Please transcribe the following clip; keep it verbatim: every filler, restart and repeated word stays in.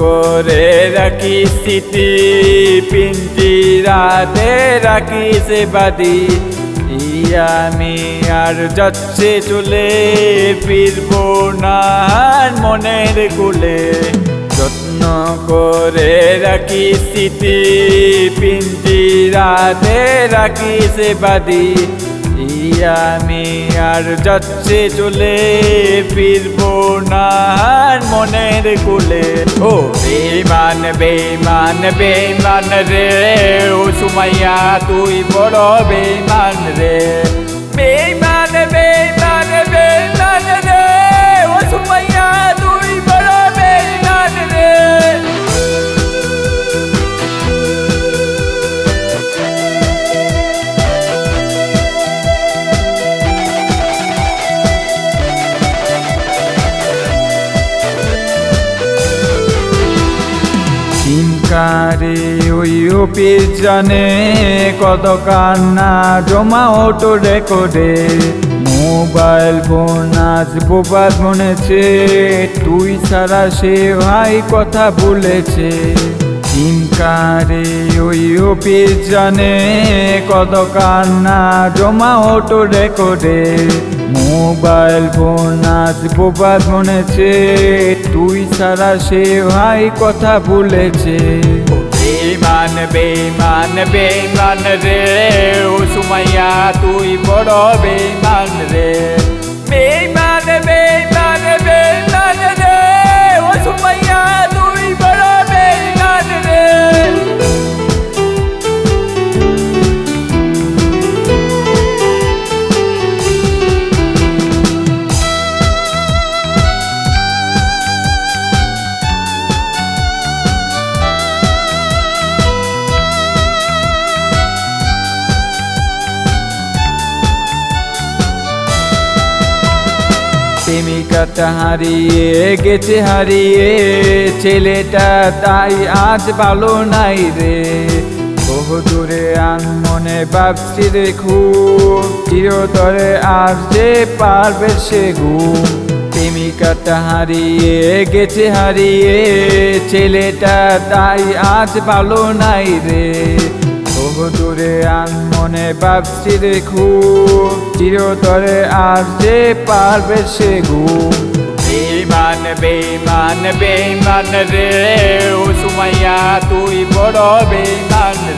করে রাখি স্মৃতি পিঞ্জিরাতে রাখি সে বাদি আমি আর যাচ্ছে চলে ফিরবো না মনের কুলে যত্ন করে রাখি স্মৃতি পিঞ্জিরাতে রাখি সে বাদি আমি আর যাচ্ছে চলে ফিরবো না মনের কুলে ও বেঈমান বেঈমান বেঈমান রে ও সুমাইয়া তুই বড় বেঈমান রে বেঈমান বেঈমান বেঈমান রে ও সুমাইয়া তুই বড় বেঈমান রে কারে ওই অফিস জানে কত কান্না জমা অটো রেকর্ডে মোবাইল ফোন আজ বোবাদ মনেছে তুই সারা সে ভাই কথা বলেছে চিনকারে ওই অফিস জানে কত কান্না জমা অটো রেকর্ডে মোবাইল ফোন আজ বোবাদ মনেছে তুই সারা সে ভাই কথা বলেছে বেঈমান বেঈমান বেঈমান রে ও সুমাইয়া তুই বড় বেঈমান রে বেঈমান বেঈমান বেঈমান রে ও সুমাইয়া তুই বড় বেঈমান রে প্রেমিকাটা হারিয়ে গেছে হারিয়ে ছেলেটা তাই আজ ভালো নাই রে বহু দূরে আনমনে ভাবছি রে খুব চিরতরে আর যে পারবে সে ঘুম প্রেমিকাটা হারিয়ে গেছে হারিয়ে ছেলেটা তাই আজ ভালো নাই রে বহু দূরে আনমনে ভাবছি রে খুব চিরতরে আর যে পারবে সে ঘুম বেঈমান বেঈমান বেঈমান রে ও সুমাইয়া তুই বড় বেঈমান